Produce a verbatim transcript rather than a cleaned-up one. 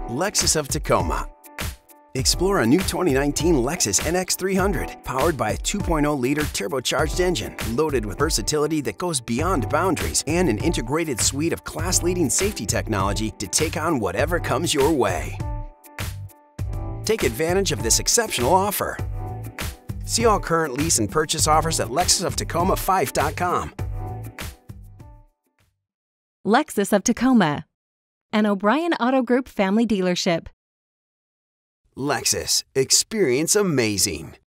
Lexus of Tacoma. Explore a new twenty nineteen Lexus N X three hundred, powered by a two point oh liter turbocharged engine, loaded with versatility that goes beyond boundaries and an integrated suite of class-leading safety technology to take on whatever comes your way. Take advantage of this exceptional offer. See all current lease and purchase offers at Lexus of Tacoma Fife dot com. Lexus of Tacoma, an O'Brien Auto Group family dealership. Lexus. Experience amazing.